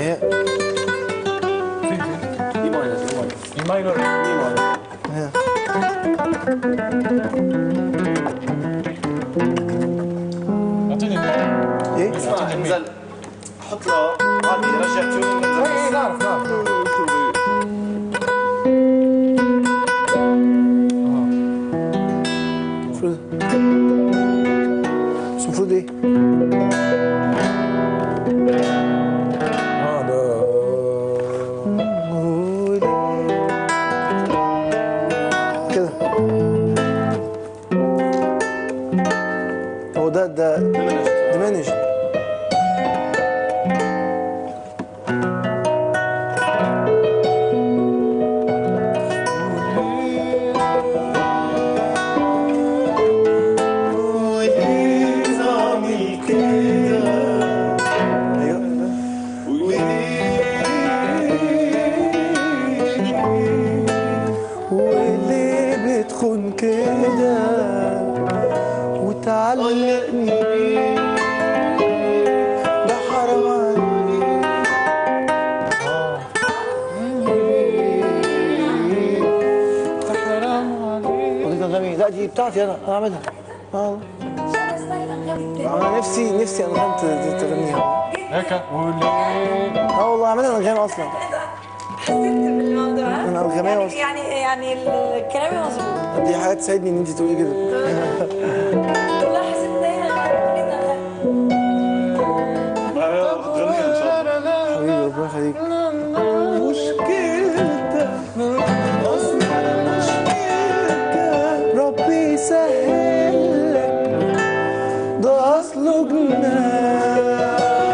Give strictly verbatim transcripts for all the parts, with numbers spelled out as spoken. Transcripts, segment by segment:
هي في في اي ماينر اي ماينر اي ماينر هي اعطيني ايه؟ اسمع انزل حط له هذه رجع تيونينج انزل اي نعرف نعرف المفروض بس المفروض ايه؟ اه ده كده هو ده ده ديمينش وتعلقني بيه ده حرام عليك. ودي أنغامي لا دي بتاعتي أنا أنا أعملها اه أنا نفسي نفسي أنغام تغنيها هيك اه والله أعملها أنغام أصلا حسيت بالموضوع أنا أنغامية أصلا يعني يعني الكلام مظبوط دي حاجة تساعدني إن أنت تقولي كده والله حسيت دايما غنيها ان شاء الله حبيبي ربنا يخليك مشكلتك اصلا مشكلتك ربي يسهل لك ده أصله جنان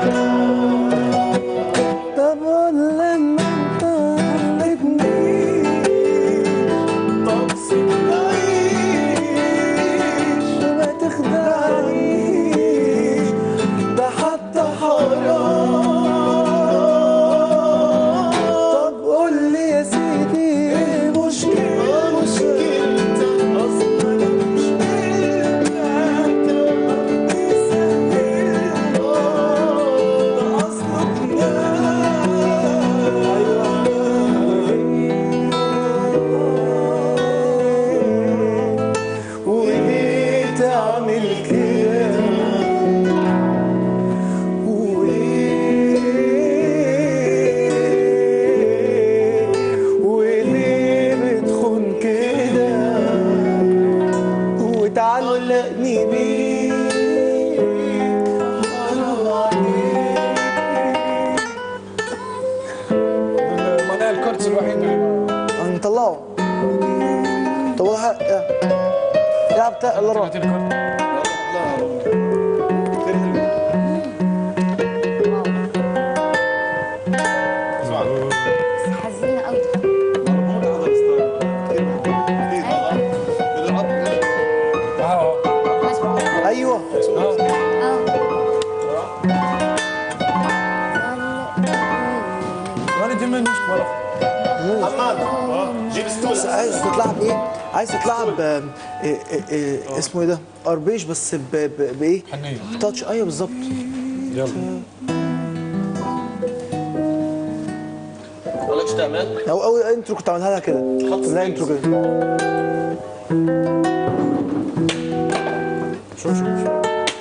طب لما انت قلبني طب سيبني وما تخدعنيش ده حتى حرام طب قول لي يا سيدي ايه مشكلة مشكلتك اصلا مشكلتك ربي يسهل ده اصلك وليه تعمل كده وليه وليه بتخون كده وتعلقني بيه حرام عليك معناها الكورتس الوحيد اللي هنطلعه طلعها العب تا الله روح الكورت حزينة قوي. اه ايوه وانا دمنش مرة حماد جيب بس ستول عايز تتلعب ايه؟ عايز تتلعب آه، إيه إيه إيه اسمه ايه ده؟ اربيش بس ب- ب- بايه؟ حنية تاتش ايوه بالظبط يلا مالكش تعمل او اول انترو كنت عاملها لها كده حط لا انترو كده شوف شوف شوف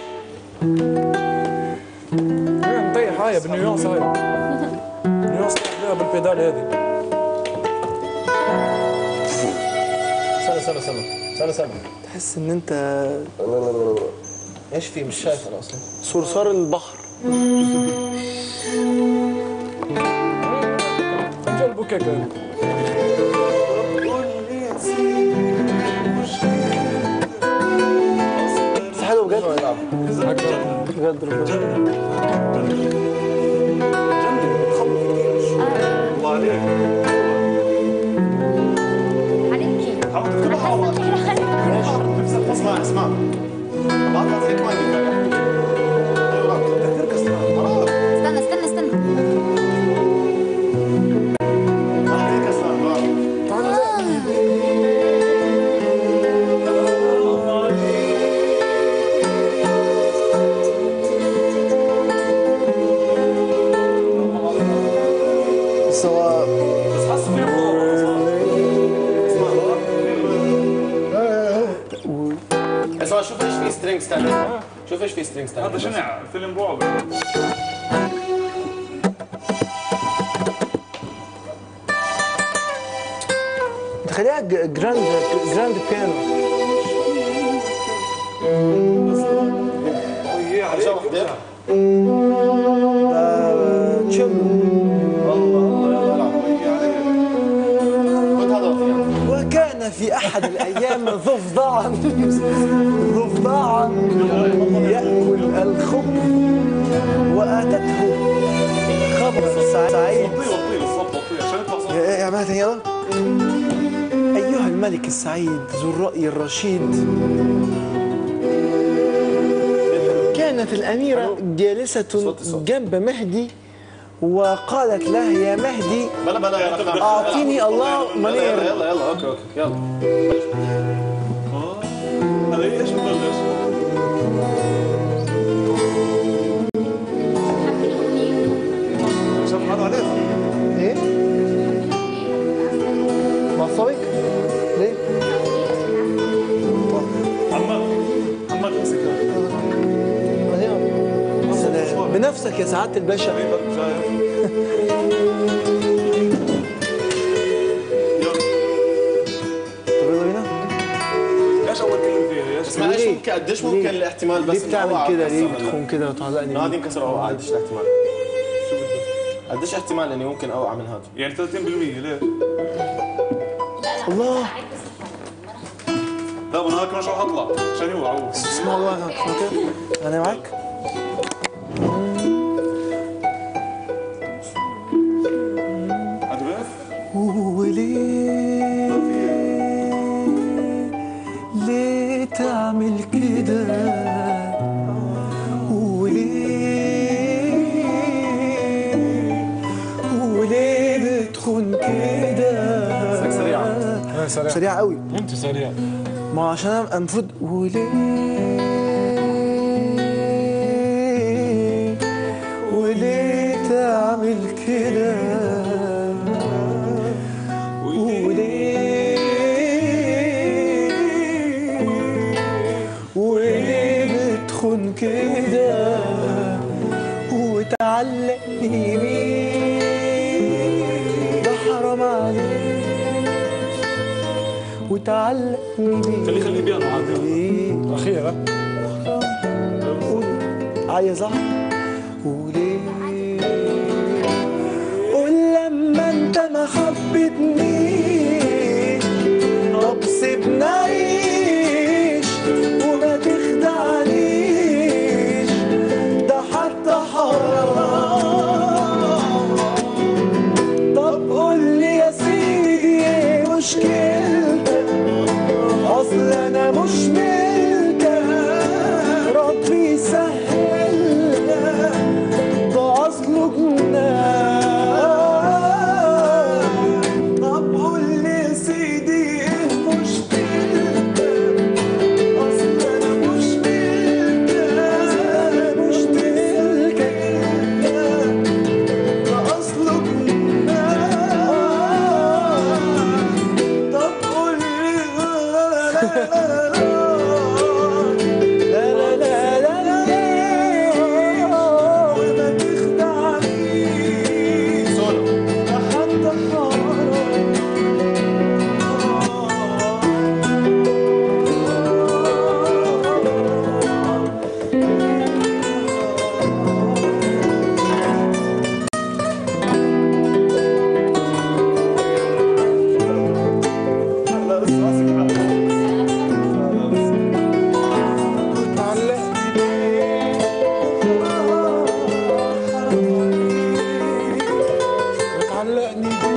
ايه مطيح هاي بالنيوانس هاي النيوانس تلعب بالبيدال هذه سنة سنة سنة سنة سنة تحس ان انت ايش في مش شايف انا اصلا صرصار البحر خلينا البوكيه كان بس حلو بجد بجد ربنا الله عليك هنبكي. حاول تكتبها مع بعض هنبكي. اسمع اسمع بعض هيك ما استنى استنى استنى. شوف ايش في سترينجز تاني. هذا شنع فيلم رعب. خليها جراند جراند بيانو. ايه عليك تشيلو. الله الله يلا خذ هذا. وكان في احد الايام ضفدعا ضفدعا ياكل الخبز واتته خبر سعيد. وطيه وطيه بالضبط وطيه عشان يطلع صوت. يا جماعه يلا. أيها الملك السعيد ذو الرأي الرشيد، كانت الأميرة جالسة جنب مهدي وقالت له يا مهدي بلا بلا يلا أعطيني الله منير. يلا يلا يلا اوكي اوكي يلا. هذا ايش ببلش؟ شوف هذا عليها. إيه؟ معصبك؟ ليه؟ عمال عمال تمسكها. سلام بنفسك يا سعادة الباشا. طب يلا بينا. ايش اول كلمه فيها؟ ايش اسمع ايش ممكن قديش ممكن الاحتمال بس ليه بتعمل كده؟ ليه بتخون كده وتعلقني؟ هذه انكسر اوقع. قديش الاحتمال؟ قديش احتمال اني ممكن اوقع من هذا؟ يعني ثلاثين بالمية ليه؟ الله. لا انا هيك مش راح اطلع عشان يوقعوا. اسمع الله كده. انا معاك. عجبك؟ وليه ليه تعمل كده؟ وليه وليه بتخون كده؟ سريعة سريعة سريع قوي. انت سريع. ما عشان انا المفروض وليه وليه تعمل كده؟ وليه وليه بتخون كده وتعلقني بيه؟ ده حرام عليك وتعلقني بيه. خليه خليه بيانو عادي. اخيرا قول عايز صح. وليه قول لما انت ما حبيتنيش طب سيبنا عيش وما تخدعنيش ده حتى حرام. طب قول لي يا سيدي ايه مشكلتك؟ اصل انا مش ملكك ربي يسهلها ده اصله جنان. طب قول لي يا سيدي ايه مشكلتك؟ اصل انا مش ملكك مش ملكك ده اصله جنان. طب قول لي لا لا لا لا لا وما تخدعنيش سولو. ده حتى حرام. لا بس راسك حاضر. وتعلقني بيه